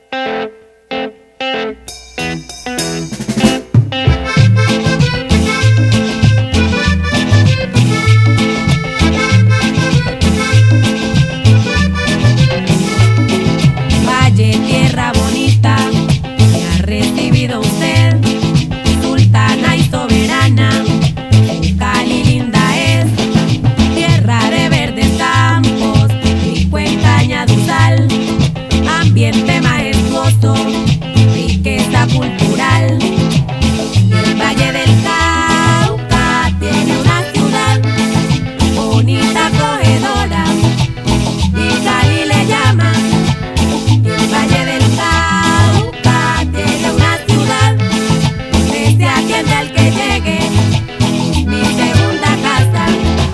Valle, tierra bonita, me ha recibido usted, sultana y soberana. Cali linda es, tierra de verdes campos, rico en cañaduzal, ambiente majestuoso, riqueza cultural. El Valle del Cauca tiene una ciudad bonita, acogedora, y Cali le llaman. El Valle del Cauca tiene una ciudad donde se atiende al que llegue, mi segunda casa.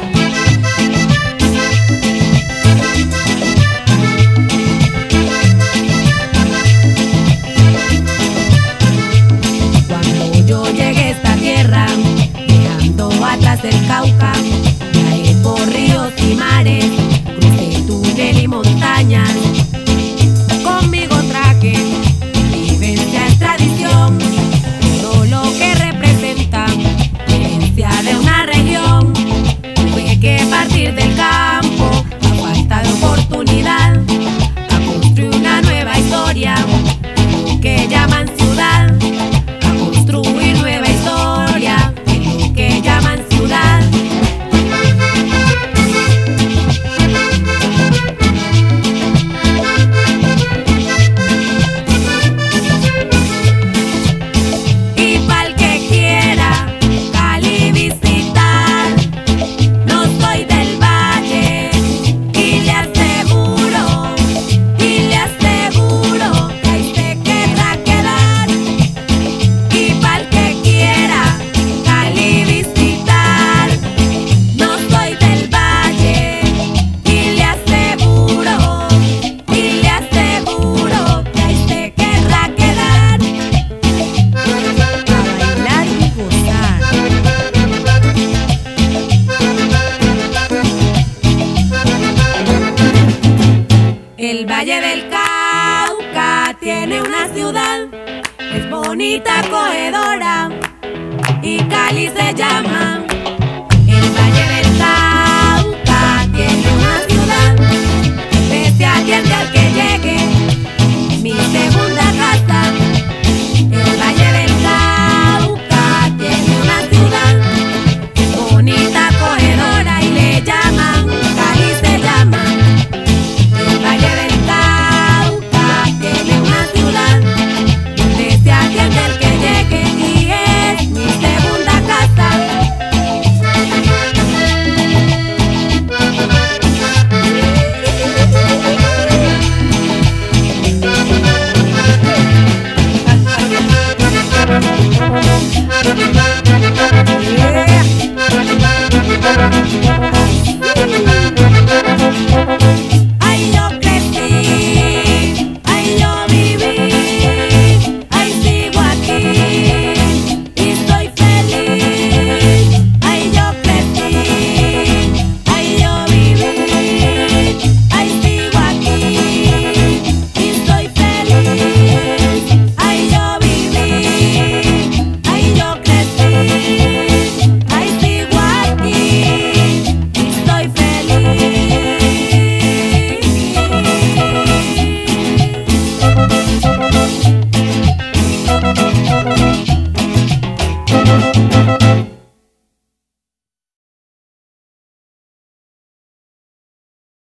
Cuando yo llegué a esta tierra, dejando atrás el Cauca, viajé por ríos y mares, crucé túnel y montañas. Conmigo traje vivencia, es tradición, todo lo que representa herencia de una región. Tuve que partir del campo a falta de oportunidad, a construir una nueva historia, lo que llaman ciudad, a construir nueva historia, lo que llaman ciudad. Y pa'l que quiera Cali visitar, no soy del Valle, y le aseguro que ahí se querrá quedar. Y pa'l que quiera Cali visitar, no soy del Valle, y le aseguro que ahí se querrá quedar. A bailar y gozar. El Valle del Cauca tiene una ciudad, es bonita, acogedora, y Cali se llama.